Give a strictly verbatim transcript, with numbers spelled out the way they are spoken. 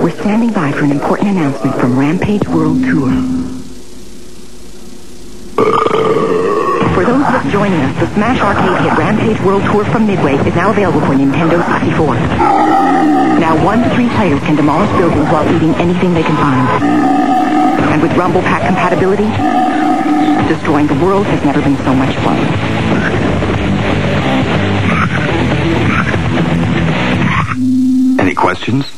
We're standing by for an important announcement from Rampage World Tour. For those just joining us, the Smash Arcade hit Rampage World Tour from Midway is now available for Nintendo sixty-four. Now one to three players can demolish buildings while eating anything they can find. And with Rumble Pack compatibility, destroying the world has never been so much fun. Any questions?